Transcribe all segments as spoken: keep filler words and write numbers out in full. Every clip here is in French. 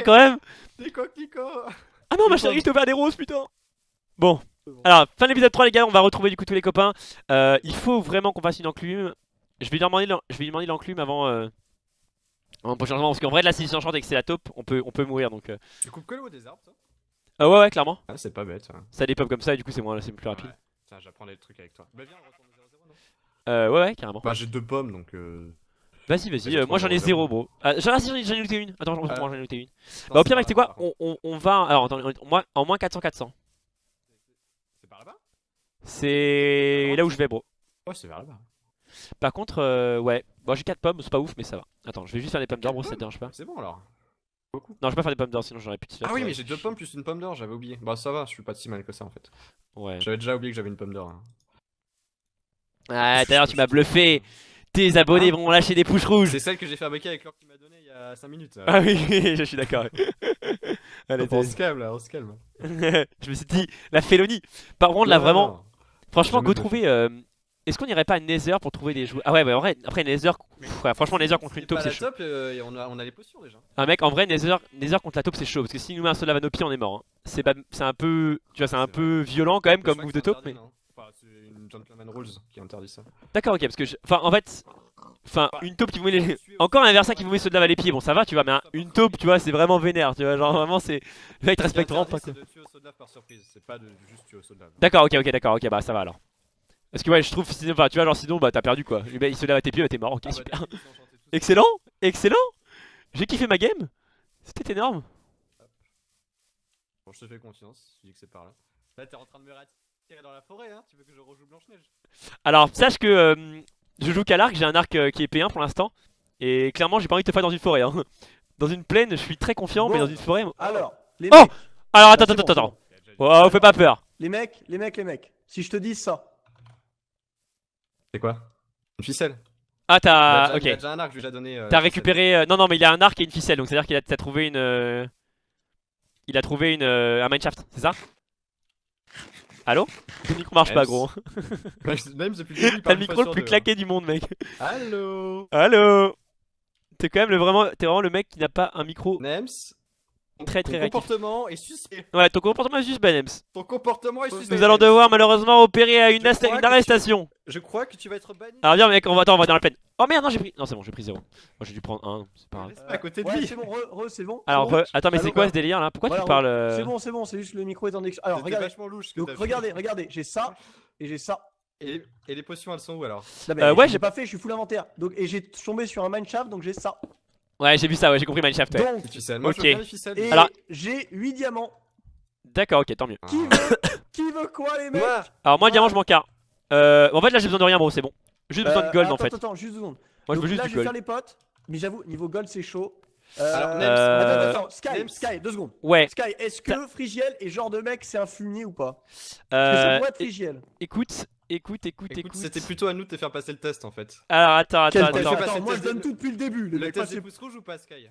quand même. Des coquelicots. Ah non, ma chérie, je t'ai ouvert des roses, putain. Bon, alors, fin de l'épisode trois, les gars, on va retrouver du coup tous les copains. Euh, il faut vraiment qu'on fasse une enclume. Je vais lui demander, je vais lui demander l'enclume avant, euh, avant le prochain changement. Parce qu'en vrai, là, si j'enchante et que c'est la taupe, on peut, on peut mourir donc. Euh... Tu coupes que le haut des arbres, toi? Ah ouais, ouais, clairement. Ah, c'est pas bête. Hein. Ça dépop comme ça et du coup, c'est moins, c'est plus rapide. Ouais. Tiens, j'apprends des trucs avec toi. Bah, viens, on retourne au zéro zéro, non? Euh, ouais, ouais, carrément. Bah, j'ai deux pommes donc. Euh... Vas-y, vas-y, euh, moi j'en ai zéro, bro. Ah, j'en ai, j'en ai looté une. Attends, Euh, j'en ai looté une. Non, Bah, au pire, mec, pas c'est quoi là, on, on, on va. Alors, attends, en moins, en moins quatre cents quatre cents. C'est par là-bas? C'est là où je vais, bro. Ouais, c'est vers là-bas. Par contre, euh, ouais. Bon, j'ai quatre pommes, c'est pas ouf, mais ça va. Attends, je vais juste faire des pommes d'or, bro, ça te pommes dérange pas. C'est bon alors. Beaucoup. Non, je vais pas faire des pommes d'or, sinon j'aurais plus de slot. Ah oui, mais j'ai deux pommes plus une pomme d'or, j'avais oublié. Bah, ça va, je suis pas si mal que ça en fait. Ouais. J'avais déjà oublié que j'avais une pomme d'or. Hein. Ah, d'ailleurs, tu m'as bluffé. Tes abonnés Ah. vont lâcher des pouces rouges. C'est celle que j'ai fabriquée avec l'or qu'il m'a donné il y a cinq minutes. Ah oui, je suis d'accord. Allez, on se calme là, on se calme. je me suis dit, la félonie. Par contre, là, Non, vraiment, non, non. franchement, Jamais go bluffé. trouver. Euh... Est-ce qu'on irait pas à Nether pour trouver des jouets? Ah ouais, bah en vrai, après Nether, pff, ouais, franchement, Nether contre une taupe, Pas c'est la chaud. top, euh, et on, a, on a les potions déjà. Ah mec, en vrai, Nether, Nether contre la taupe, c'est chaud. Parce que s'il nous met un seul lave à nos pieds, on est mort. Hein. C'est pas... un peu, tu vois, c'est un C'est peu violent quand même Je comme crois move que de c'est taupe. interdit, Mais... non Enfin, c'est une Gentleman Rules qui interdit ça. D'accord, ok, parce que, je... enfin, en fait, enfin, une taupe qui vous met les... Encore un adversaire qui vous met ce lave à les pieds, bon, ça va, tu vois, mais un... une taupe, tu vois, c'est vraiment vénère, tu vois, genre vraiment, c'est. Le mec te respecte vraiment pas. C'est de tuer au saut de lave par surprise, c'est pas de juste tuer au saut de lave. D'accord, ok, ok, d'accord, ok, bah ça va alors. Parce que ouais, je trouve, sinon, enfin, tu vois, genre sinon, bah t'as perdu quoi. Bah, il se lave à tes pieds, bah t'es mort, ok, Ah bah, super. t'as vu, ils sont enchantés tous. Excellent, excellent. J'ai kiffé ma game. C'était énorme. Bon, je te fais confiance, je dis que c'est par là. Là, t'es en train de me retirer dans la forêt, hein. Tu veux que je rejoue Blanche-Neige? Alors, sache que euh, je joue qu'à l'arc, j'ai un arc euh, qui est P un pour l'instant. Et clairement, j'ai pas envie de te faire dans une forêt. Hein. Dans une plaine, je suis très confiant, Bon. mais dans une forêt. Alors, les Oh mecs, Alors, attends, Ah, c'est attends, bon, attends. c'est Oh, fais pas peur. les mecs, les mecs, les mecs, si je te dis ça, C'est quoi? Une ficelle. Ah, Il a t'as. déjà- Ok. il a déjà un arc, je lui ai déjà donné. euh, T'as une récupéré. euh, Non, non, mais il a un arc et une ficelle. Donc, c'est-à-dire qu'il a t'as trouvé une. euh, Il a trouvé une, euh, un mineshaft, c'est ça? Allô? Le micro marche pas, gros. ficelle. Même depuis le début, il T'as parle le une fois micro le sur plus deux, claqué du monde, mec. hein. Allô? Allô? T'es quand même le vraiment, t'es vraiment le mec qui n'a pas un micro Nems, très ton très réactif. comportement est suspect. Ouais, ton comportement est juste Banems. Ton comportement est suspect. Nous allons devoir malheureusement opérer à une, Je crois une que tu- arrestation. Je crois que tu vas être banni. Alors viens mec, on va, attends, on va dans la plaine. Oh merde, non j'ai pris, non c'est bon, j'ai pris zéro. Moi j'ai dû prendre un, c'est pas grave. Reste pas à côté de ouais, lui. c'est bon, re, re, c'est bon. Alors c'est bon. re- attends, mais c'est Allô, quoi bah, ce délire là? Pourquoi voilà, tu parles re- euh... C'est bon, c'est bon, c'est juste le micro est en ex... Alors C'était regardez, vachement louche ce que donc t'as fait. regardez, regardez, j'ai ça et j'ai ça. Et, et les potions elles sont où alors? Non, mais Euh, ouais, j'ai j'ai- pas fait, je suis full inventaire. Donc et j'ai tombé sur un mineshaft, donc j'ai ça. Ouais, j'ai vu ça, ouais, j'ai compris Mineshaft. Ouais. Donc Les ficelles. Moi Ok. je veux bien les ficelles. et Alors- j'ai huit diamants. D'accord, ok, tant mieux. Qui veut Qui veut quoi les mecs? Moi, Alors moi diamant je m'en carre. Euh, en fait là j'ai besoin de rien bro, c'est bon. Juste besoin Euh, de gold attends, en fait. Attends, attends, juste deux secondes. Moi je Donc veux juste là du je vais faire gold. les potes, mais j'avoue niveau gold c'est chaud. Euh, Alors, Nems, Euh, Attends, attends, Sky, Nems. Sky, deux secondes. Ouais, Sky, est-ce que Frigiel est genre de mec c'est un fumier ou pas? Est-ce que euh, ça pourrait être Frigiel? écoute, écoute, écoute, écoute, écoute. c'était plutôt à nous de te faire passer le test en fait. Alors attends, Quel attends, test? attends. passer Attends, le moi je test donne des- tout depuis le début. Les Le mecs, test passez- des pouces rouges ou pas Sky?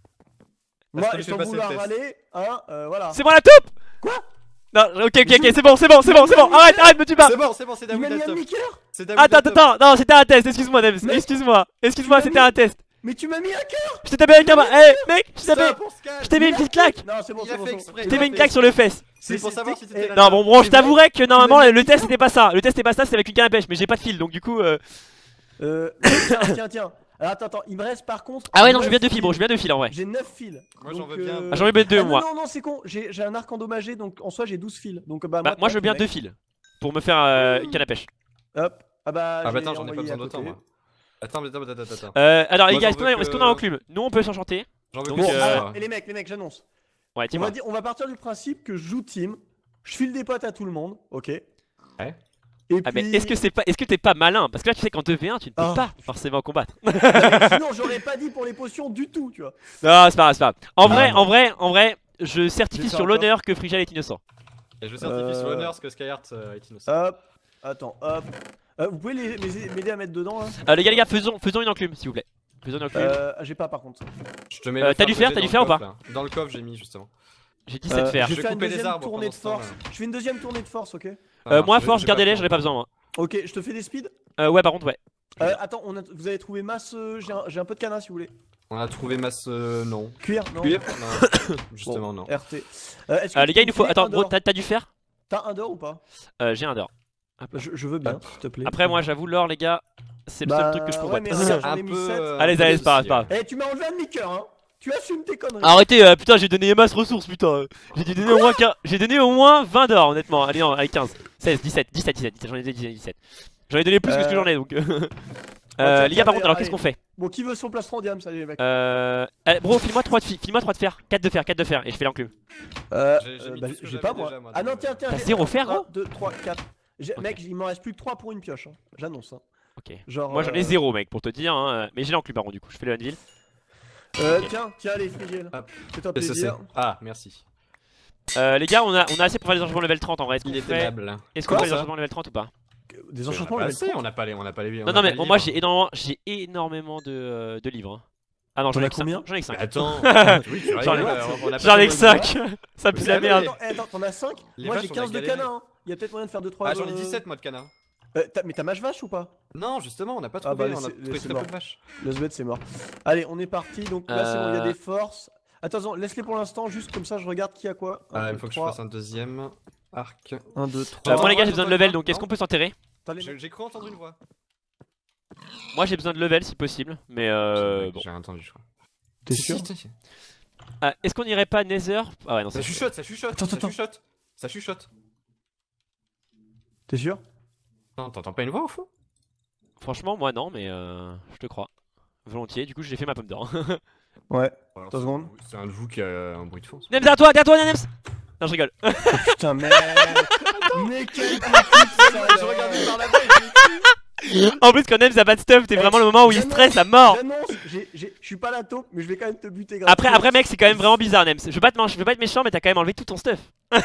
Moi, Est-ce que et je sans fais passer le vouloir test râler, hein, euh, voilà. C'est moi la taupe. Quoi? Non, ok, ok, ok, c'est bon, c'est bon, c'est bon, c'est bon. Arrête, arrête, me tue pas. C'est bon, c'est bon, c'est Il m'a David mis un Laptop. demi-cœur? C'est David Attends, Laptop. attends, non, c'était un test, excuse-moi, Nems, Mais- excuse-moi, excuse-moi, Tu c'était m'as un test. Mais tu m'as mis un cœur? Je t'ai tapé avec un bas, eh mec, je t'ai Ça tapé, pour Sky. je t'ai mis une petite claque. Non, c'est bon, Il c'est a bon. fait c'est bon. exprès. Je t'ai mis une claque sur le fesse. C'est pour savoir si t'étais Eh, là. Non, bon, bon, je C'est vrai. t'avouerais que normalement Tu m'as mis le une test claque. c'était pas ça. Le test c'était pas ça, c'est avec une canne à pêche, mais j'ai pas de fil donc du coup. Euh... Euh, tiens, tiens, tiens. Alors attends, attends, il me reste par contre. Ah ouais, non, je neuf viens de fil, fils. bon, je viens de fil en vrai. J'ai neuf fils. Moi, j'en Donc, veux bien. euh, Ah, j'en ai bien deux ah, moi. Non, non, non, c'est con. J'ai j'ai un arc endommagé, donc en soi j'ai douze fils. Donc bah, Bah, moi je veux bien mec. deux fils pour me faire euh, une canne à pêche. Hop. Ah bah, Ah bah j'ai attends, j'en ai pas envoyé besoin à d'autant côté. moi. Attends, attends, attends, attends, attends. Euh, alors les Moi, gars, j'en est-ce qu'on veux a, que- est-ce qu'on a enclume? Nous on peut s'enchanter. J'en veux Donc, que Bon, euh, ça. alors, et les mecs, les mecs, j'annonce. Ouais, On dis-moi. va dire, on va partir du principe que je joue team. Je file des potes à tout le monde, ok. Ouais. Et Ah mais puis, est-ce que c'est pas, est-ce que t'es pas malin? Parce que là tu sais qu'en deux v un tu ne peux Ah. pas forcément combattre. sinon j'aurais pas dit pour les potions du tout, tu vois. Non, c'est pas grave, c'est pas grave. En vrai, non. en vrai, en vrai, je certifie J'ai sur fait l'honneur que Frigiel est innocent. Et je certifie Euh, sur l'honneur parce que Skyheart euh, est innocent. Hop. Attends, hop. Euh, vous pouvez les- les- m'aider à mettre dedans là? Euh, les gars, les gars, faisons, faisons une enclume s'il vous plaît. Faisons une enclume. Euh, j'ai pas par contre. Je te mets euh, le t'as du fer, que t'as j'ai du dans fer le ou pas coffre, là. Dans le coffre, j'ai mis justement. J'ai dix-sept Euh, fer. je Je vais vais faire une couper les deuxième arbres tournée de pendant ce temps, force. là. Je fais une deuxième tournée de force, ok. Ça Euh, marche, moi, j'ai- force, j'ai pas gardez-les, le j'en ai pas besoin moi. Ok, je te fais des speeds. Euh, ouais, par contre, ouais. Euh, attends, on a- vous avez trouvé masse. euh, J'ai un, j'ai un peu de canard si vous voulez. On a trouvé masse. Euh, non. Cuir, non. Cuir Non. Justement, non. R T. Euh, est-ce que Euh, tu les gars, peux il nous faut. filer Attends, un gros, d'or t'as t'as du fer? T'as un d'or ou pas? Euh, J'ai un d'or. je, je veux bien, Ah. s'il te plaît. Après, moi, j'avoue, l'or, les gars, c'est le Bah, seul truc que je ouais, comprends mais pas. regarde, j'en Un ai mis peu, sept. euh, Allez, un peu allez, c'est pas grave, de c'est pas grave. Eh, tu m'as enlevé un demi-cœur, hein. Tu assumes tes conneries. Arrêtez, euh, putain, j'ai donné masse ressources, putain. J'ai dû donner au moins quinze j'ai donné au moins vingt d'or, honnêtement. Allez, non, allez, quinze, seize, dix-sept, dix-sept, dix-sept, dix-sept, j'en ai donné dix-sept. J'en ai donné plus que ce que Euh. j'en ai donc. tiens, euh, les gars, par allez, contre, alors allez. qu'est-ce qu'on fait? Bon, qui veut son plastron diam, ça les mecs? Euh. Allez, bro, file-moi trois de fi- file-moi trois de fer, quatre de fer, quatre de fer, et je fais l'enclume. Euh, J'ai- j'ai euh, mis bah, tout ce que j'ai j'avais pas moi. déjà, moi, Ah dans non, le- tiens, tiens. T'as j'ai- zéro fer, gros? un, deux, trois, quatre. J'ai- Ok. Mec, il m'en reste plus que trois pour une pioche. Hein. J'annonce. Hein. Ok. Genre, Moi j'en ai euh, zéro, mec, pour te dire, hein. Mais j'ai l'enclume par contre, du coup, je fais le Anvil. Euh, Ok. tiens, tiens, allez, Frigiel. Hop. Fais-toi P C C. plaisir. Ah, merci. Euh, les gars, on a, on a assez pour faire des enchantements level trente en vrai. Est-ce qu'on Il est fait, aimable. est-ce qu'on Quoi, fait des ça enchantements level trente ou pas? Des On enchantements, a pas level assez, trente. on a pas les, on a pas les. on Non, a non, pas mais les bon, moi livres. j'ai énormément, j'ai énormément de, euh, de livres. hein. Ah non, j'en T'en ai as que cinq. combien J'en ai que Mais cinq. attends. Oui, tu J'en ai- rigoles, on a pas J'en ai fait que le- cinq. Ça pue Mais la allez, merde. Attends, eh, attends, t'en as cinq? Les Moi vaches, j'ai on a quinze de galéré. canins. Hein. Il y a peut-être moyen de faire deux trois. Ah, j'en ai dix-sept moi de canard. Euh, t'as- mais t'as mâche vache ou pas? Non, justement, on n'a pas Ah trouvé, bah, on a laissez- trouvé laissez très mort. peu de vaches. Le sbet c'est mort. Allez, on est parti. Donc là, c'est bon, il y a Euh. des forces. Attention, laisse-les pour l'instant, juste comme ça, je regarde qui a quoi. Ah, il faut que je fasse un deuxième arc. un, deux, Euh, trois. moi les gars, j'ai attends, besoin de attends, level, attends, donc est-ce non. qu'on peut s'enterrer? T'as les- J'ai j'ai cru entendre une voix. Moi j'ai besoin de level si possible, mais euh. J'ai- Bon. J'ai entendu, je crois. T'es Si, sûr? si, si. Ah, est-ce qu'on irait pas Nether? Ah ouais, non, Ça c'est chuchote, ça chuchote, Attends, ça attends. chuchote. Ça chuchote. T'es sûr? Non, t'entends pas une voix au fond? Franchement, moi non, mais euh. Je te crois. Volontiers, du coup j'ai fait ma pomme d'or. Ouais. Alors, Deux c'est- secondes. C'est un de vous qui a un bruit de fond. ça. Nems, derrière toi, derrière toi, Nems! Non, je rigole. Putain, mec. Mais quel équipe, Je regardais par là-bas et j'ai En plus, quand Nems a pas de stuff, t'es vraiment le moment où il J'annonce- stresse à mort. J'annonce, j'ai- j'ai- je suis pas la taupe, mais je vais quand même te buter grave. Après, après, mec, c'est quand même vraiment bizarre, Nems. Je veux pas te, man- je veux pas être méchant, mais t'as quand même enlevé tout ton stuff.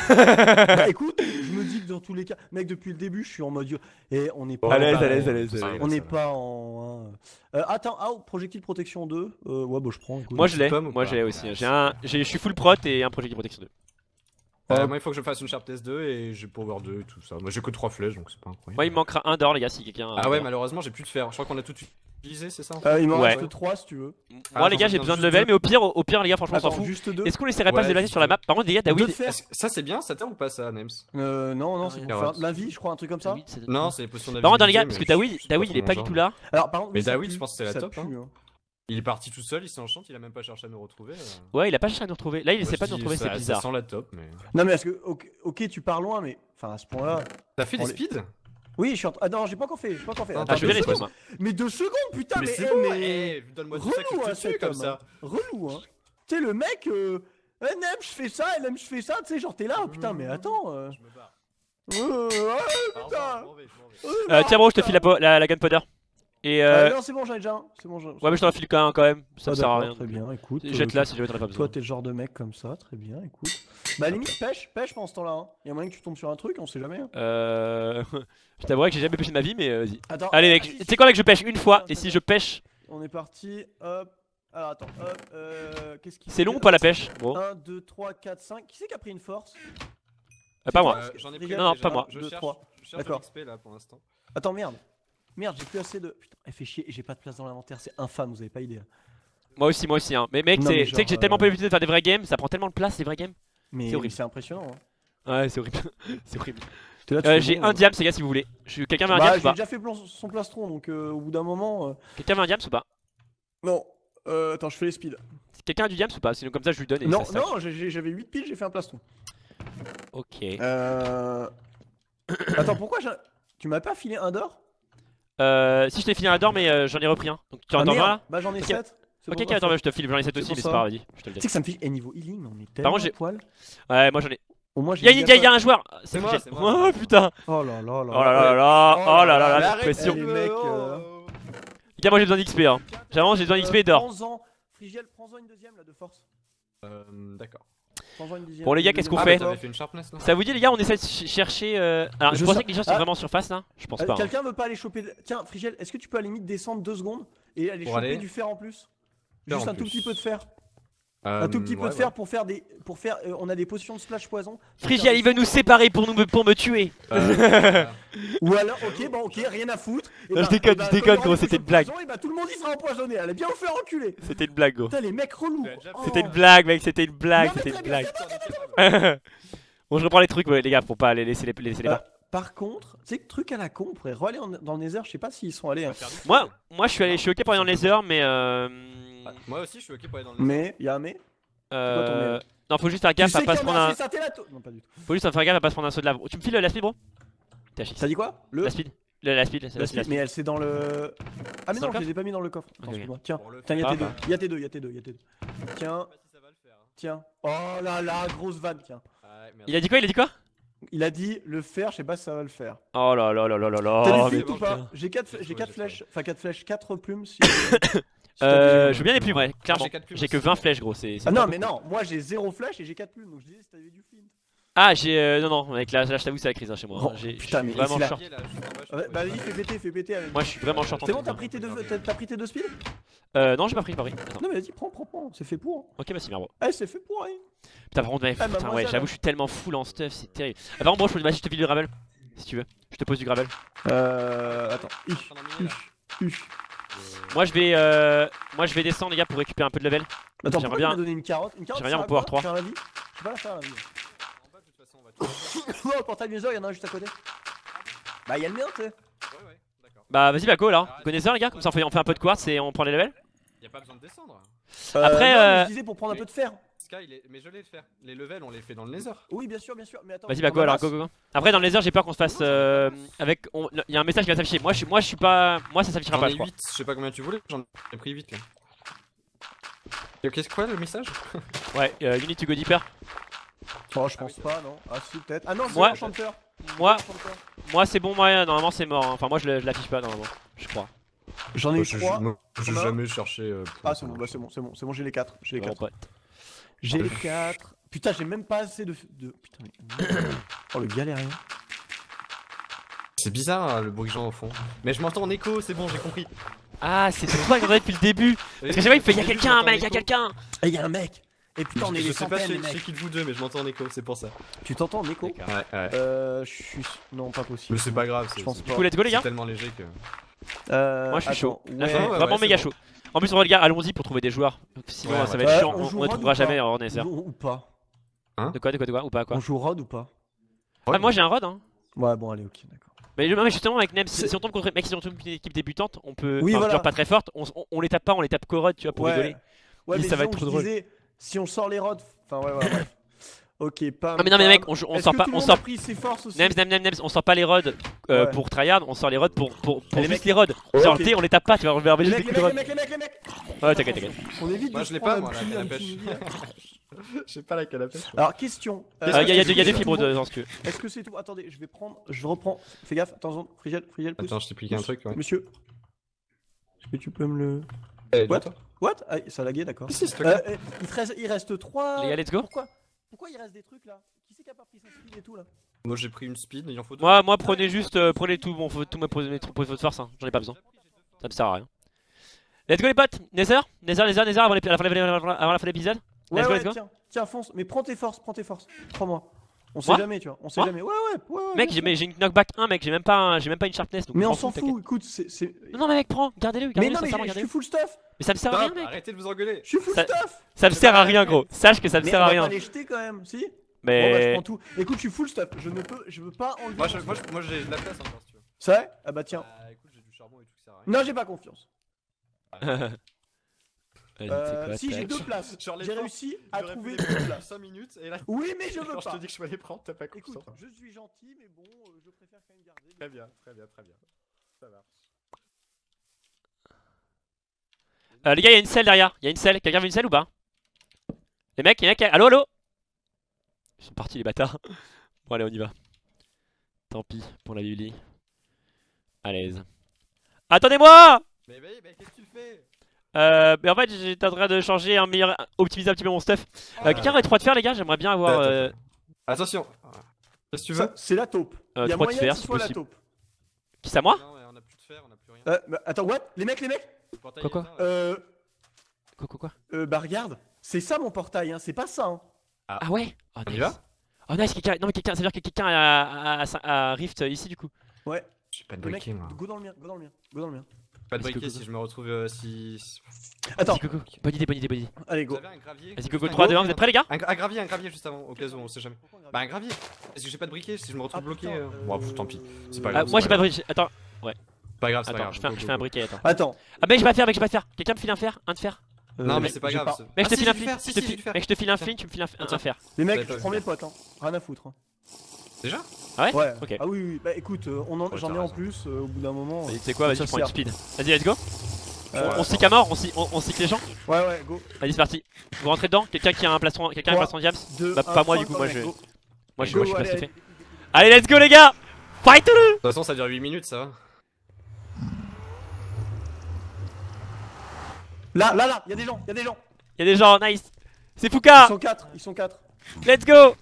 Bah, écoute, je me dis que dans tous les cas, mec, depuis le début, je suis en mode. yo- Et on n'est pas. À l'aise, en- à l'aise, à l'aise, à Ça l'aise. va, On ça n'est va. pas en. hein. Euh, attends, ah, projectile protection deux. Euh, ouais, bah je prends. écoute. Moi je l'ai, pomme ou moi pas j'ai aussi. Ouais, J'ai un, j'ai- je suis full prot et un projectile protection deux. Euh, moi, il faut que je fasse une Sharp Test deux et j'ai Power deux et tout ça. Moi, j'ai que trois flèches donc c'est pas incroyable. Moi il me manquera un d'or, les gars, si quelqu'un. a Ah un ouais, d'or. malheureusement, j'ai plus de fer. Je crois qu'on a tout utilisé, c'est ça? Euh, il m'en Ouais. reste trois si tu veux. Moi Ah, les gars, j'en j'ai ai besoin de juste level, deux. mais au pire, au pire, les gars, franchement, on s'en Attends, fout. juste deux. Est-ce qu'on essaierait pas Ouais, de se déplacer juste sur la deux. map? Par contre, les gars, Deux de David. fer. Est-ce que- Ça, c'est bien, ça t'a ou pas ça, Nems? Euh, non, non, Ah, c'est oui. pour faire de la vie, je crois, un truc comme ça. David, c'est- Non, c'est potion Par contre, dans les gars, d'habilité, parce que mais David, je- je sais David il est trop pas mon du tout genre. là. Alors, par contre, Mais oui, ça David, pue, je pense que c'est la ça top, pue, hein. hein. Il est parti tout seul, il s'est enchanté, il a même pas cherché à nous retrouver. euh. Ouais, il a pas cherché à nous retrouver. Là, il Moi, essaie je pas de nous dis, retrouver, ça- c'est bizarre. Ça sent la top, mais. Non, mais parce que, ok, ok, tu pars loin, mais. Enfin, à ce point-là. T'as fait On des les- speeds? Oui, je suis en train. Ah non, j'ai pas encore fait, j'ai pas encore fait. Ah, Attends, Ah, je deux vais les secondes. moi. Mais deux secondes, putain, mais. Mais c'est eh, bon, mais- eh, donne-moi tout ça que Relou, je hein, te tue cet comme homme, ça. Relou, hein. Tu sais, le mec. Euh... Eh, Nem, je fais ça, et Nem, je fais ça, tu sais, genre, t'es là, putain, mais attends. Euh... Je me barre. Euh, ouais, Au putain. revoir, je m'en vais, je m'en vais. Euh, Euh, tiens, bro, je te putain. file la, po- la, la gunpowder. Et Euh, euh. non, c'est bon, j'en ai déjà un. C'est bon, j'en- Ouais, mais je t'en file quand même, quand même. Ça Ah, me sert à d'accord, rien. Très bien, écoute. Jette euh, là si jamais t'en as pas besoin. Toi, t'es le genre de mec comme ça, très bien, écoute. Bah, à la limite, pêche, pêche pendant ce temps-là. Hein. Y'a moyen que tu tombes sur un truc, on sait jamais. Hein. Euh. Je t'avouerais que j'ai jamais pêché de ma vie, mais euh, vas-y. Attends. Allez, ah, mec, si, tu si, sais quoi, mec, je pêche une fois, Attends, et si attends. je pêche. On est parti, hop. Alors, attends, hop. Euh, Qu'est-ce qui. C'est long ou pas la pêche, gros? un, deux, trois, quatre, cinq. Qui c'est qui a pris une force? Euh, Pas moi. Euh, J'en ai pris Non, un non, déjà. pas moi. Je Deux, cherche, trois. je cherche D'accord. un X P là pour l'instant. Attends, merde. Merde, j'ai plus assez de. Putain, elle fait chier et j'ai pas de place dans l'inventaire, c'est infâme, vous avez pas idée. Moi aussi, moi aussi, hein. Mais mec, Non, c'est- mais tu sais que j'ai genre, tellement euh, pas l'habitude de faire des vrais games, ça prend tellement de place les vrais games. Mais C'est horrible. c'est impressionnant. Hein. Ouais, c'est horrible. C'est horrible. T'es là, tu Euh, fais j'ai bon, un euh. diam, les gars, si vous voulez. Je suis- Quelqu'un veut un Bah, diam ou j'ai pas? déjà fait plan- son plastron, donc euh, au bout d'un moment. euh, Quelqu'un veut un diam ou pas? Non, euh, attends, je fais les speeds. Quelqu'un a du diam ou pas? Sinon, comme ça, je lui donne et Non, ça stack. non, j'ai- j'ai- j'avais huit piles, j'ai fait un plastron. Ok. Euh. Attends, pourquoi j'ai. Tu m'as pas filé un d'or? Euh, si je t'ai fini un d'or, mais euh, j'en ai repris un. Donc tu en Ah, as vingt merde. là? Bah, j'en ai Ok. sept. Ok, ok, attends, bah, je te file, j'en ai sept C'est aussi, pour mais ça. c'est pas grave, vas-y, je te le Tu dis. sais que ça me fait. Et niveau healing, mais on est tellement contre, j'ai- à poil. Ouais, moi j'en ai. Au moins, j'ai. Y'a une y, a- y a gaffe. un joueur! C'est moi, Frigel. c'est moi. Oh putain! Oh là là là. Oh là là là! Oh là là là, la arrête, pression! les les mecs, mecs. euh, Les gars, moi j'ai besoin d'X P, hein. J'avance, j'ai besoin d'X P et d'or. Prends-en. Frigiel, prends-en une deuxième là de force. Euh, D'accord. Prends-en une deuxième. Bon, les gars, une qu'est-ce deuxième. qu'on Ah, fait mais t'avais fait une sharpness là? Ça vous dit, les gars, on essaie de ch- chercher. Euh... Alors, Je je pensais sais- que les gens sont Ah. vraiment en surface là? Je pense Euh, pas. hein. Quelqu'un veut pas aller choper. Tiens, Frigiel, est-ce que tu peux à la limite descendre deux secondes et aller Pour choper aller du fer en plus? Fer Juste en un tout plus. petit peu de fer. Un tout petit peu ouais, de fer ouais. pour faire des. Pour faire. euh, on a des potions de splash poison. Frigiel, il veut nous séparer pour, nous, pour me tuer. Euh, Ou alors, ok, bon, ok, rien à foutre. Et Non, je déconne, je déconne, gros, c'était une blague. Et bah tout le monde il sera empoisonné. Allez, bien vous faire enculer. C'était une blague, gros. Putain, les mecs relous. Ouais, déjà, Oh. C'était une blague, mec, c'était une blague, Non, mais c'était une très bien, blague. Bon, je reprends les trucs, ouais, les gars, pour pas les laisser les, laisser les Euh, barres. Par contre, tu sais que truc à la con, on pourrait re-aller en- dans le Nether. Je sais pas s'ils sont allés. Hein. Moi, moi, je suis allé, je suis ok pour aller dans les heures, mais euh. Moi aussi, je suis ok pour aller dans le. Mais, y a un mais. quoi ton Euh. mail Non, faut juste faire Tu gaffe à sais pas qui se en prendre a un. fait ça, t'es là, toi. Non, pas du tout. Faut juste faire gaffe à pas se prendre un saut de lave. Tu me files la speed, bro? T'as chic. Ça dit quoi? Le. La speed. Le- La speed, c'est La la speed, speed. mais elle c'est dans le. Ah mais Dans non, le je les ai pas mis dans le coffre. Attends, Ok, excuse-moi. Tiens, Pour le tiens, y'a Ah, tes deux. bah. Y'a tes deux, y'a tes deux, y'a tes deux. Tiens, Ça va le faire. hein. tiens. Oh là là, grosse vanne, tiens. Ouais, merde. Il a dit quoi? Il a dit quoi? Il a dit le fer, je sais pas si ça va le faire. Oh là là là là là là. T'as Oh, des mais flûtes ou putain. pas? J'ai quatre, J'ai j'ai trouvé, quatre j'ai flèches, enfin quatre flèches, quatre plumes si. si Euh, t'as je veux bien des plumes, ouais, clairement. J'ai quatre plumes J'ai que aussi, vingt ouais. flèches, gros. C'est. c'est Ah pas non, beaucoup. mais non, moi j'ai zéro flèche et j'ai quatre plumes donc je disais si t'avais du flint. Ah, j'ai. euh, Non, non, avec là, là je t'avoue, c'est la crise hein, chez moi. Oh, hein. J'ai- putain, je suis mais vraiment c'est la- short. Là, juste en bas, je Ouais, trouve, bah ouais. vas-y, fais péter, fais péter avec. Moi, je suis vraiment short en C'est bon, trucs, t'as hein. pris tes deux, t'as t'as pris tes deux speed? Euh, non, j'ai pas pris, j'ai pas pris. Attends. Non mais vas-y, prends, prends, prends, c'est fait pour. Ok, bah c'est bien, bro. Eh, c'est fait pour, hein. Putain, par contre, ouais, Ah, putain, mademoiselle, ouais, j'avoue, hein. je suis tellement full en stuff, c'est terrible. Ah, par contre, bro, je, peux- vas-y, je te file du gravel. Si tu veux. Je te pose du gravel. Euh. Attends. Je suis en train d'en miner, là. Huch. Euh, Moi, je vais. Euh... Moi, je vais descendre, les gars, pour récupérer un peu de level. Attends, J'aimerais pourquoi bien- tu m'as donné une carotte? Une carotte, j'aimerais ça bien sert en pouvoir à quoi? trois. Faire la vie? Je sais pas la faire la vie. En bas, de toute façon, on va tout. Non, le portail des heures, y'en a un juste à côté. Bah, y'a le mien, tu sais. Ouais, ouais, d'accord. Bah, vas-y, bah, go là. Vous connaissez ça, les gars? Comme ça, on fait, on fait un peu de quartz et on prend les levels. Y'a pas besoin de descendre. Après, non, mais euh, je disais pour prendre un peu de fer. Sky, il est... mais je l'ai le faire. Les levels, on les fait dans le Nether. Oui, bien sûr, bien sûr. Mais attends. Vas-y, bah, on go alors, amasse. go, go, go. Après, dans les heures, j'ai peur qu'on se fasse. Euh... Avec. on- Il y a un message qui va s'afficher. Moi, je suis, moi, je suis pas. Moi, ça s'affichera J'en pas, ai je crois. huit, je sais pas combien tu voulais, j'en ai pris huit là. Et qu'est-ce quoi le message? Ouais, euh, you need to go deeper. Oh, je pense pas, non. Ah, si, peut-être. Ah non, c'est Moi- l'enchanteur. Moi, L'enchanteur. moi c'est bon, moi, normalement, c'est mort. hein. Enfin, moi, je le- je l'affiche pas, normalement. Je crois. J'en ai eu Je- trois. moi, J'ai Combien jamais cherché. euh, pour Ah, ça. c'est bon, bah, c'est bon, c'est bon, c'est bon, j'ai les quatre. J'ai les Vraiment quatre. pas. J'ai les quatre. Putain, j'ai même pas assez de. de... Putain, mais. Oh, le galérien. C'est bizarre hein, le bruit que j'ai au fond. Mais je m'entends en écho, c'est bon, j'ai compris. Ah, c'est toi qui en as depuis le début. Parce que j'ai vu, il fait y'a quelqu'un, mec, y'a quelqu'un. Eh, y'a un mec. Et putain, on est je des sais pas centaines, chez, les mecs. chez qui de vous deux, mais je m'entends en écho, c'est pour ça. Tu t'entends en écho? D'accord. Ouais, ouais. Euh. Je suis. Non, pas possible. Mais c'est pas grave, Je c'est pense c'est- pas. Du coup, let's go, les c'est gars. tellement léger que. Euh, Moi, je suis attends, chaud. Là, ouais. je suis Ouais, ouais, vraiment ouais, méga c'est chaud. En plus, regarde, allons-y pour trouver des joueurs. Sinon, Ouais, ça ouais. va être Euh, chiant. on On joue ne Rod trouvera ou jamais pas en Nether. Ou, ou pas? De quoi, de quoi, de quoi? Ou pas, quoi? On joue Rod ou pas? Ah, moi, j'ai un rod, hein. Ouais, bon, allez, ok, d'accord. Mais le- mais justement, avec Nebs, C'est- si on tombe contre mec, si on tombe contre une équipe débutante, on peut. Oui, enfin, voilà. genre pas très forte, on, on, on les tape pas, on les tape qu'au rod, tu vois, pour Ouais. rigoler. Ouais, Et mais ça va disons, être trop je drôle. disais, si on sort les rods. Enfin, ouais, ouais, bref. Ok, pas. Ah, mais non, mais mec, on, joue- on sort pas. On sort. pris ses forces aussi. Nems, Nems, Nems, Nems, on sort pas les rods euh, Ouais. pour tryhard, on sort les rods pour, pour, pour Les juste mecs- les rods. Ouais, Genre, ok. tu sais, on les tape pas, tu vas revenir Les juste mecs, les les coups de mecs, rod. les mecs, les mecs, les mecs. Ouais, t'inquiète, t'inquiète. On évite Moi de je se l'ai prendre pas, un moi, la petit- canne à un pêche. petit milliard. J'ai pas la canne à pêche. Alors, question. Il y a, y a, y a des est-ce que fibres c'est de bon dans ce que. Est-ce que c'est tout? Attendez, je vais prendre. Je reprends. Fais gaffe, attention, Frigel, Frigel, pousse. Attends, je t'ai piqué un truc, ouais. Monsieur. Est-ce que tu peux me le. Eh, What toi What Ah, ça a lagué, d'accord. Si, si, c'est toi. Euh, euh, il, te reste, il reste trois. Les gars, let's go. Pourquoi Pourquoi il reste des trucs là? Qui c'est qui a pas pris son speed et tout là? Moi j'ai pris une speed, il en faut deux. Moi, moi, prenez juste. euh, prenez tout, bon, faut tout me poser pour votre force, hein. J'en ai pas besoin. Ça me sert à rien. Let's go, les potes. Nether, Nether, Nether, Nether avant, les- avant la avant la fin de l'épisode. Ouais, Let's go, ouais, let's go. tiens, tiens, fonce. Mais prends tes forces, prends tes forces. Prends-moi. On sait Moi jamais, tu vois. On sait Moi jamais. Ouais, ouais, ouais. ouais Mec, bien j'ai sûr. mais j'ai une knockback un, mec, j'ai même pas un- j'ai même pas une sharpness. Donc Mais je on m'en s'en fous, fout, écoute, c'est. c'est- t'inquiète. Non, mais mec, prends, gardez-le, Mais gardez-le, non, mais sincèrement, je je gardez-le. suis full stuff. Mais ça me sert à rien, Stop, mec. arrêtez de vous engueuler. Je suis full Ça- stuff. Ça me sert à rien, gros. Sache que ça me Mais sert on à va rien. pas les jeter quand même, si. Bon, bah, je Mais. prends tout. Écoute, je suis full stuff. Je ne peux, je veux pas enlever. Moi, je- mon moi, stuff. je- moi, j'ai de la place encore si tu veux. C'est vrai? Ah bah tiens. Bah écoute, j'ai du charbon et tout qui sert à rien. Non, j'ai pas confiance. Vas-y, Euh, c'est quoi, si j'ai tac. deux places, Genre les j'ai forces, réussi à J'aurais trouver pu deux les prendre places. cinq minutes et là. Oui, mais je veux Quand je pas. te dis que je vais les prendre, t'as pas Écoute, confiance. je suis gentil, mais bon, euh, je préfère quand même garder. Très bien, très bien, très bien. Ça marche. Euh, les gars, il y a une selle derrière. Il y a une selle. Quelqu'un veut une selle ou pas? Les mecs, les mecs, allo, allo. Ils sont partis, les bâtards. Bon, allez, on y va. Tant pis pour la Lily. À l'aise. Attendez-moi! Mais, mais, mais qu'est-ce que tu fais? Euh, mais en fait, j'étais en train de changer un meilleur. Optimiser un petit peu mon stuff. Euh, Quelqu'un aurait trois de fer, les gars? J'aimerais bien avoir. Attends, Euh, Attention. Qu'est-ce que tu veux? Ça, c'est la taupe. euh, Il y a trois de moyen fer, que ce si soit la possible. taupe. Qui ça, moi? Non, ouais, on a plus de fer, on a plus rien. Euh, bah, attends, what? Les mecs, les mecs? Le portail Quoi, est quoi éteint, là. Euh. Quoi, quoi, quoi? Euh, bah regarde. C'est ça mon portail, hein, c'est pas ça. Hein. Ah ouais. Oh, On y nice. va? Oh nice, quelqu'un. Non mais quelqu'un, ça veut dire que quelqu'un a, a, a, a Rift ici du coup. Ouais. J'ai pas de Le mec, briquet moi. go dans le mien, go dans le mien, go dans le mien. Pas de Est-ce que briquet Gogo- si je me retrouve euh, si. Attends, Vas-y Coco. Bonne idée, bonne idée, bonne idée. allez Vous go. avez un gravier? Vas-y Coco, Juste un trois, deux, un, gravier, vous êtes prêts les gars? Un, un gravier, un gravier juste avant, au cas où on sait jamais. Bah un gravier. Est-ce que j'ai pas de briquet si je me retrouve Ah, bloqué? putain, euh, euh, Bon pff, tant pis. C'est pas Ah, grave. moi c'est j'ai pas de grave. briquet. Attends, C'est pas grave, c'est pas attends, grave. je fais un, Go, je go, fais un go. briquet, attends. Attends. Ah mais je vais pas faire, mec, je vais pas faire. Quelqu'un me file un fer, un de fer. Euh, Non mais mec, c'est pas j'ai grave. Mec, je Ah, te si, file j'ai un dû flint, faire, je si, te si, j'ai file- dû faire. mec, je te file un Tiens. flint, tu me files un, un, Tiens. un fer. Les J'avais mecs, pas je prends vu. mes potes, hein. Rien à foutre. Hein. Déjà? Ah ouais? Ouais. Ok. Ah oui, oui. Bah écoute, euh, on en- Ouais, j'en t'as ai en raison. plus euh, au bout d'un moment. Vas-y, tu sais quoi, vas-y, Ça je prends une sert. speed. Vas-y, let's go. Euh, On stick à mort, on, si- on, on stick les gens. Ouais, ouais, go. Vas-y, c'est parti. Vous rentrez dedans? Quelqu'un qui a un plastron, quelqu'un a un Trois, plastron diams? deux, Bah, un, pas moi, fin, du coup, go, moi, mec, je- go. Moi, je, Go, moi, je suis pas allez, stuffé. allez. Allez, let's go les gars! Fight! De toute façon ça dure huit minutes ça va. Là, là, là, y'a des gens, y'a des gens. Y'a des gens, nice! C'est Ils Fouka! sont quatre, ils sont quatre. Let's go!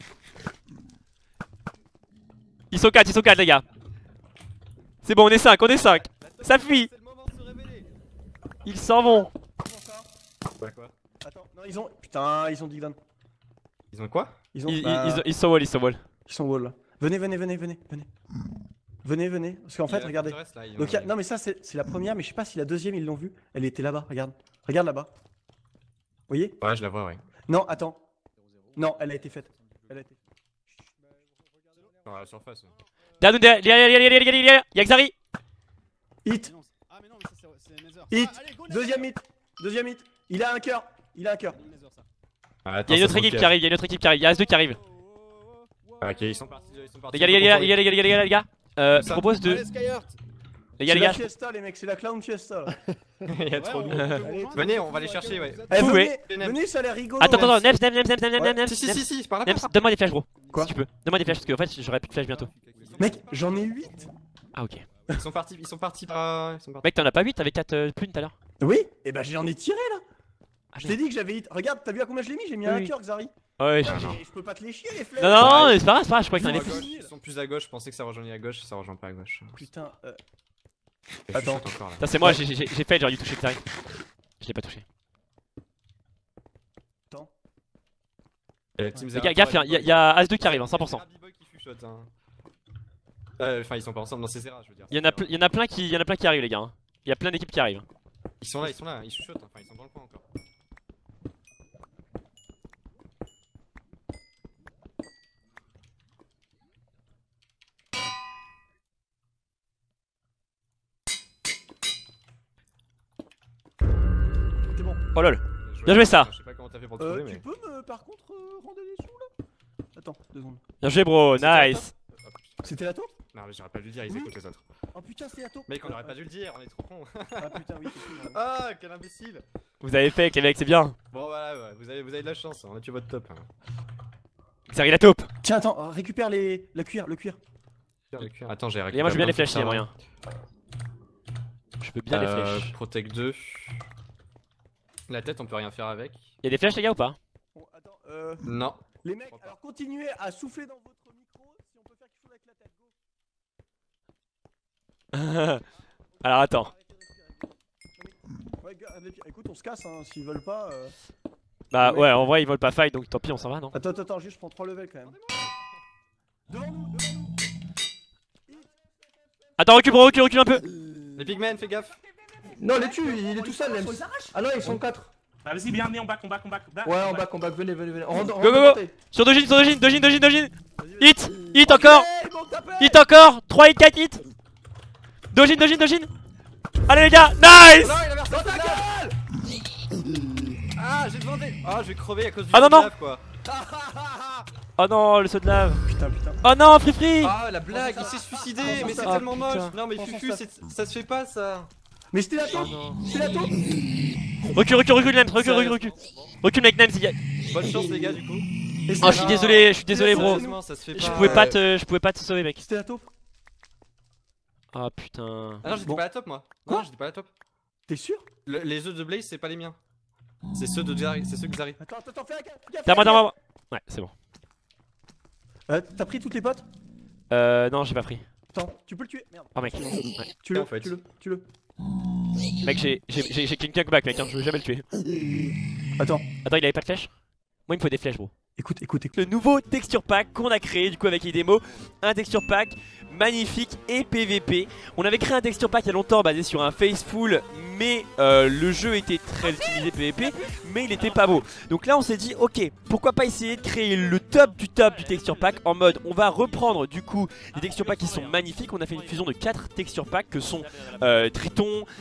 Ils sont quatre, ils sont quatre les gars. C'est bon, on est cinq, on est cinq. Ça fuit! C'est le moment de se révéler. Ils s'en vont. Ouais quoi? Attends, non, ils ont. Putain, ils ont dig down. Ils ont quoi? Ils ont. Ils, ils, bah, ils, ils sont wall, ils sont wall. ils sont wall là. Venez, venez, venez, venez, venez. Venez, venez. Parce qu'en Il y a fait, la regardez. forteresse, là, ils Donc, ont- y a- non, mais ça, c'est c'est la première, mais je sais pas si la deuxième ils l'ont vue. Elle était là-bas, regarde. Regarde là-bas. Vous voyez? Ouais je la vois ouais. Non, attends. Non, elle a été faite. Elle a été. Dans la surface. ouais. Derrière nous, derrière, derrière, derrière, derrière, derrière, derrière. Y'a Xari. Hit. Ah mais non mais ça c'est c'est Nether. Hit. Ah, allez, go, Nether. Deuxième hit. Deuxième hit. Il a un cœur. Il a un cœur. Go, Nether, ça. Ah, attends, Y'a une ça autre se équipe bloque. qui arrive, y'a une autre équipe qui arrive. Y'a S deux qui arrive. Oh, oh, oh, oh. Ah, ok ils sont partis, ils sont partis. Les gars, les gars, les gars, les gars, les gars, les gars, les gars. Euh, Comme je ça. propose de. Allez Skyheart. Les gars, C'est les la gars. fiesta, les mecs. C'est la clown fiesta. Là. Il y a trop de monde. Allez, Venez, on va les chercher, ouais. Eh, Vous, venez, ouais. venez, ça a l'air rigolo. Attends, attends, hein. attends, Nems, Nems, Nems, Nems, Nems, Ouais. Nems, Si si Nems. si si, par là. Nems, par là. donne-moi des flashs, gros. Quoi Si tu peux. Donne-moi des flashs parce qu'en fait, j'aurais plus de flashs bientôt. Mec, j'en ai huit. Ah, ok. Ils sont partis, ils sont partis par. Ils sont partis. Mec, t'en as pas huit, t'avais quatre plumes tout à l'heure. Oui. Et bah, j'en ai tiré là. Ah, Je t'ai dit que j'avais hit. Regarde, t'as vu à combien je l'ai mis? J'ai mis Oui, un oui. cœur, Xari. Ouais, je. Ah, j'ai- Je peux pas te les chier, les flèches. Non, non, non, mais c'est pas grave, c'est pas grave, je croyais que t'en Ils avais sont à plus. gauche, ils sont plus à gauche, je pensais que ça rejoignait à gauche, ça rejoint pas à gauche. Putain. euh, Je Attends. chuchote encore, là. Putain, c'est moi, j'ai- j'ai j'ai fait, j'aurais dû toucher Xari. Je l'ai pas touché. Et la team Les Zera, gars, gaffe, Zera, y'a y a As deux qui arrive, hein, cent pour cent. Zera, B-Boy qui chuchote, hein. Euh, Enfin, ils sont pas ensemble, non, c'est Zera, je veux dire. Il y en a, ple- y en a plein qui, y en a plein qui arrivent, les gars. hein. Il y a plein d'équipes qui arrivent. Ils sont là, ils sont là, ils chuchotent, enfin, ils sont dans le coin encore. C'est bon. Oh lol. Bien joué, ça. Je sais pas comment t'as fait pour le Euh, trouver, tu mais. peux me, par contre, euh, rendre des sous là? Attends, deux secondes. Bien joué, bro, nice. C'était la taupe? Non, mais j'aurais pas dû le dire, ils Oui. écoutent les autres. Oh putain, c'était la taupe. Mec, on aurait pas dû le dire, on est trop cons. Ah putain, oui, c'est cool. hein. Ah, quel imbécile. Vous avez fait, les mecs, c'est bien. Bon, voilà, ouais, vous avez, vous avez de la chance, on a tué votre top. Hein. Xari la taupe. Tiens, attends, euh, récupère les... le cuir, le cuir. Tiens, le cuir. Attends, j'ai Les gars, moi je veux bien les flèches, flèches, y'a moyen. Je veux bien les flèches. Protect deux. La tête, on peut rien faire avec. Y'a des flèches, les gars, ou pas? Bon, attends, euh... Non. Les mecs, crois pas. alors continuez à souffler dans votre micro si on peut faire quelque chose avec la tête. Go. Alors attends. Arrêtez de respirer. Non, mais- Ouais, gars, les- écoute, on se casse hein, s'ils veulent pas. euh. Bah Ouais. ouais, en vrai, ils veulent pas fight, donc tant pis, on s'en va, non? Attends, attends, attends, juste je prends trois levels quand même. Devant nous, devant nous. Attends, recule, bro, recule, recule un peu. Les pigmen, fais gaffe. Non, les tue, il est tout seul, Lems. Ah non, ils sont quatre. Ah, vas-y, viens, viens, on back, on back, on back. back, Ouais, on en back. back, en back, venez, venez, venez. On rentre, on Go, rentre go, go. portée. Sur Dojin, sur Dojin, Dojin, Dojin, Dojin. Vas-y, Hit, hit encore, Hey, ils m'ont tapé. hit encore. trois hit, quatre hit. Dojin, Dojin, Dojin. Allez les gars, nice. Non, il a versé Dans de ta lave. gueule. Ah, j'ai demandé. Ah, je vais crever à cause du Ah, non, feu de non. lave, quoi. Oh non, le saut de lave. Putain, putain. Oh non, Free Free. Ah, la blague, il s'est suicidé, mais c'est Ah, tellement putain. moche. Non, mais Prends son Fufu, stuff. c'est- ça se fait pas, ça. Mais c'était la Oh taupe. non. C'est la taupe. Recule, recule, recule, Nems, recule, recule, recule. Recule, mec, Nems. il y a- Bonne chance, les gars, du coup. Et Oh, je suis désolé, je suis désolé, bro. Sérieusement, ça se fait pas. Je pouvais pas te, je pouvais pas te sauver, mec. C'était la taupe. Oh putain. Ah non, j'étais Bon. pas à la top, moi. Quoi Non, j'étais pas à la top. T'es sûr? Le- les œufs de Blaze, c'est pas les miens. C'est ceux de Xari, c'est ceux que Xari. Attends, attends, attends, fais gaffe. fais gaffe, T'as moi, fais t'as gaffe. moi. Ouais, c'est bon. Euh, T'as pris toutes les potes? Euh, non, j'ai pas pris. Attends, tu peux le tuer. Merde. Oh mec. Tu le, En fait. tu le, tu le. Mec, j'ai j'ai j'ai j'ai clean back, mec, hein, je veux jamais le tuer. Attends, Attends, il avait pas de flèche? Moi il me faut des flèches bro. écoute, écoute, écoute. Le nouveau texture pack qu'on a créé du coup avec les démos, un texture pack magnifique et P V P. On avait créé un texture pack il y a longtemps basé sur un Faceful, mais euh, le jeu était très utilisé P V P, mais il était pas beau. Donc là on s'est dit ok, pourquoi pas essayer de créer le top du top du texture pack en mode on va reprendre du coup des texture packs qui sont magnifiques. On a fait une fusion de quatre texture packs que sont euh, Triton,